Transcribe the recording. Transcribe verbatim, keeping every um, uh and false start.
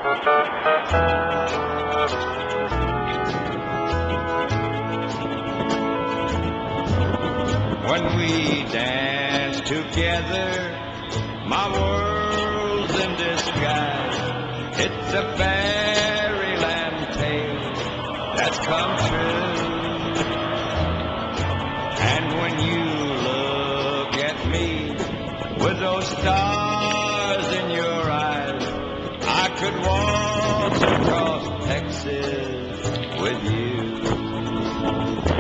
When we dance together, my world's in disguise. It's a fairyland tale that's come true. And when you look at me with those stars